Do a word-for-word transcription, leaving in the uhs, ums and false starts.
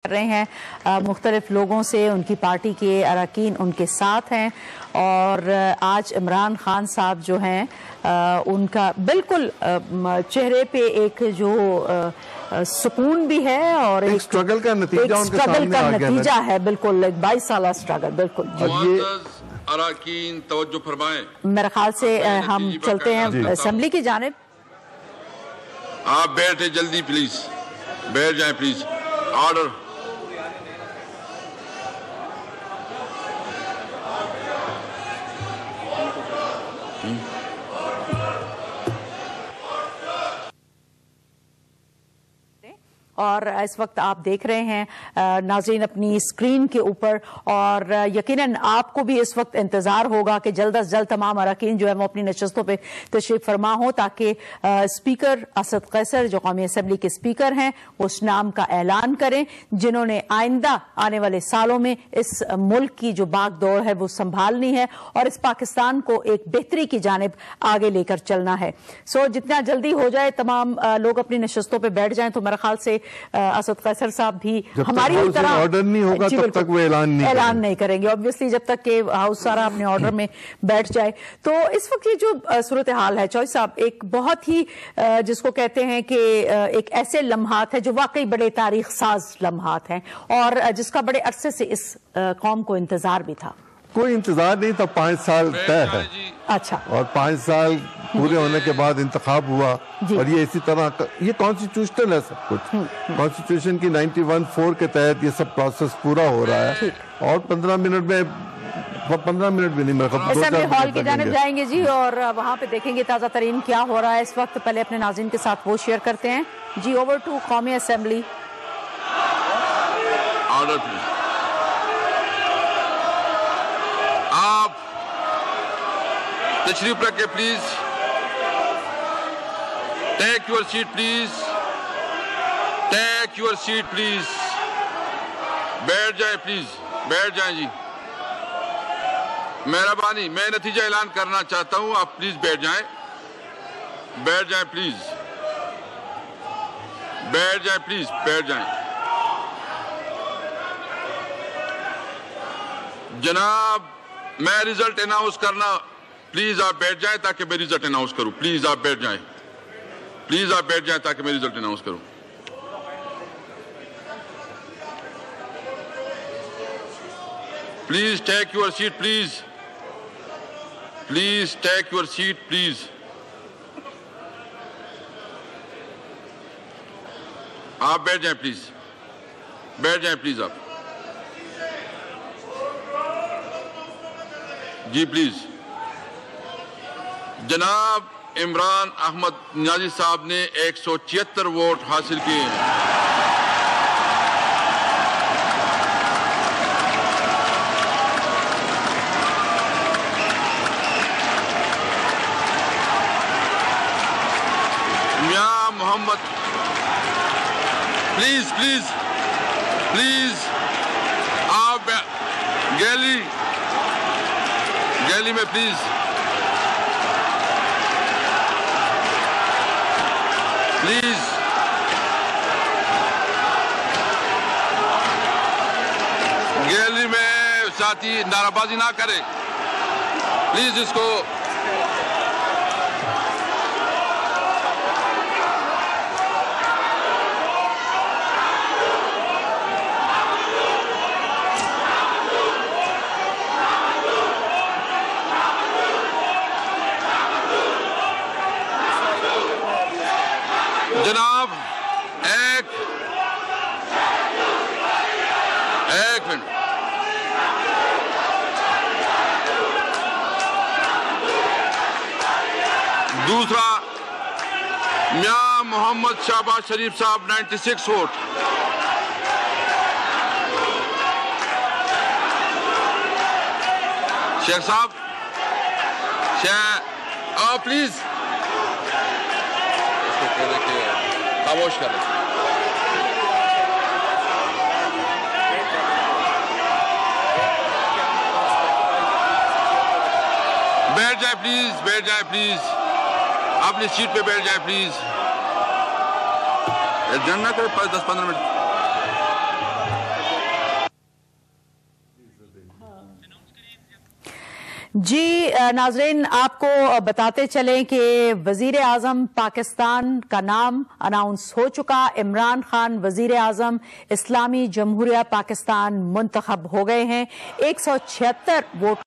کر رہے ہیں مختلف لوگوں سے، ان کی پارٹی کے اراکین ان کے ساتھ ہیں، اور آج عمران خان صاحب جو ہیں ان کا بالکل چہرے پہ ایک جو سکون بھی ہے اور ایک سٹرگل کا نتیجہ ان کے سامنے آ گیا نتیجہ ہے، بالکل ایک بائیس سالہ سٹرگل. بالکل اراکین توجہ فرمائیں. میرے خیال سے ہم چلتے ہیں اسمبلی کی جانب. آپ بیٹھے جلدی پلیز، بیٹھ جائیں پلیز. آرڈر. اور اس وقت آپ دیکھ رہے ہیں ناظرین اپنی اسکرین کے اوپر، اور یقیناً آپ کو بھی اس وقت انتظار ہوگا کہ جلد از جلد تمام اراکین جو ہے وہ اپنی نشستوں پہ تشریف فرما ہوں، تاکہ اسپیکر اسد قیصر جو قومی اسمبلی کے اسپیکر ہیں اس نام کا اعلان کریں جنہوں نے آئندہ آنے والے سالوں میں اس ملک کی جو باغ دوڑ ہے وہ سنبھالنی ہے اور اس پاکستان کو ایک بہتری کی جانب آگے لے کر چلنا ہے. سو جتنا جلدی ہو جائے تمام لوگ اپنی نشستوں پہ بیٹھ جائیں. تو میرے خیال سے اسد قیصر صاحب بھی ہماری طرح آرڈر نہیں ہوگا تب تک وہ اعلان نہیں اعلان نہیں کریں گے obviously جب تک کہ ہاؤس سارا اپنے آرڈر میں بیٹھ جائے. تو اس وقت یہ جو صورتحال ہے چوئی صاحب، ایک بہت ہی جس کو کہتے ہیں کہ ایک ایسے لمحات ہے جو واقعی بڑے تاریخ ساز لمحات ہیں اور جس کا بڑے عرصے سے اس قوم کو انتظار بھی تھا. کوئی انتظار نہیں تھا، پانچ سال طے ہے. اچھا. اور پانچ سال پورے ہونے کے بعد انتخاب ہوا اور یہ اسی طرح یہ کانسٹیٹیوشنل ہے سب کچھ. کانسٹیٹیوشن کی نائنٹی ون فور کے تحت یہ سب پروسیس پورا ہو رہا ہے اور پندرہ منٹ میں پندرہ منٹ بھی نہیں میرے اسمبلی ہال کی جانب جائیں گے جی اور وہاں پہ دیکھیں گے تازہ ترین کیا ہو رہا ہے اس وقت. پہلے اپنے ناظرین کے ساتھ وہ شیئر کرتے ہیں جی. اوور ٹو قومی اسمبلی. آپ تشریف رکھیں please. Take your seat please. Take your seat please. بیٹھ جائیں پلیز، بیٹھ جائیں جی. مہربانی، میں نتیجہ اعلان کرنا چاہتا ہوں، آپ پلیز بیٹھ جائیں. بیٹھ جائیں پلیز. بیٹھ جائیں پلیز. بیٹھ جائیں. جناب میں ریزلٹ اناؤنس کرنا، پلیز آپ بیٹھ جائیں تاکہ میں ریزلٹ اناؤنس کروں. پلیز آپ بیٹھ جائیں. پلیز آپ بیٹھ جائیں تاکہ میں ریزلٹ اناؤنس کروں. Please take your seat please. Please take your seat please. آپ بیٹھ جائیں پلیز. بیٹھ جائیں پلیز آپ. جی پلیز. جناب عمران احمد نیازی صاحب نے ایک سو چھہتر ووٹ حاصل کیے ہیں. میاں محمد پلیز پلیز پلیز آپ گیلی گیلی میں پلیز. پلیز گیلری میں ساتھی نعرہ بازی نہ کرے پلیز. اس کو جناب ایک ایک منٹ. دوسرا میاں محمد شہباز شریف صاحب نائنٹی سکس ووٹ. شیخ صاحب شیخ پلیز خاموش کریں. بیٹھ جائیں پلیز. بیٹھ جائیں پلیز. اپنی سیٹ پہ بیٹھ جائیں پلیز. جنگ نہ کرے دس پندرہ منٹ. جی ناظرین، آپ کو بتاتے چلیں کہ وزیر اعظم پاکستان کا نام اناؤنس ہو چکا. عمران خان وزیر اعظم اسلامی جمہوریہ پاکستان منتخب ہو گئے ہیں. ایک سو چھہتر ووٹ